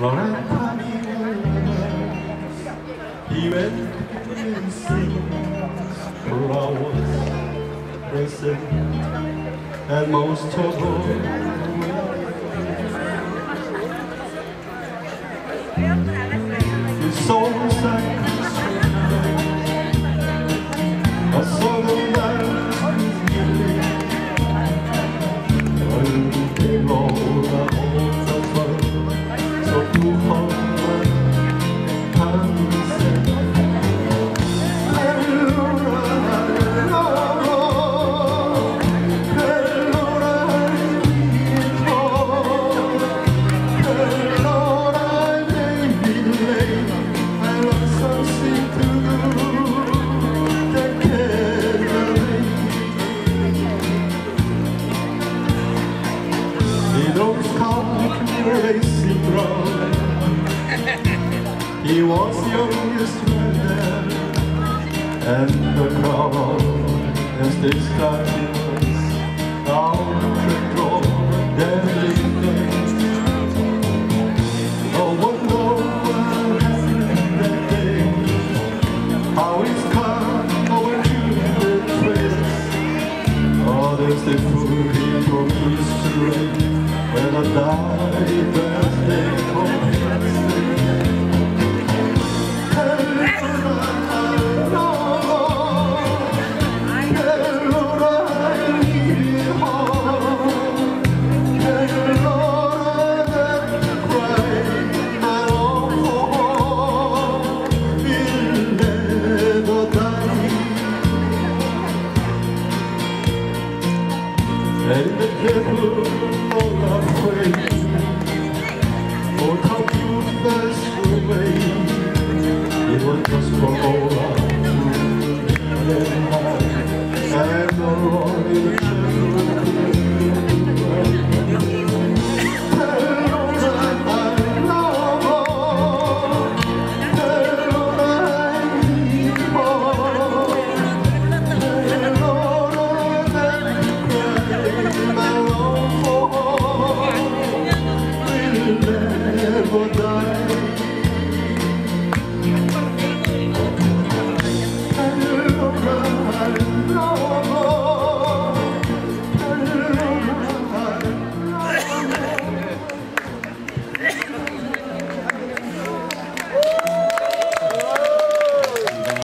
He went missing, flowers, present, and most of all, his soul's like a song of life is giving. All day long, I hold the fun, so to hold my hand. Racing round. He was youngest man, and the crowd as they started was out of control. Deadly things. No one knows what happened that day. How his car over to the trails. Others they put him from his terrain. When I die, birthday for birthday. Hello, I need home. Hello, I cry, I long for home. We'll never die. And the devil afraid, for how you passed away. It was just for all our food and high, and the Lord in the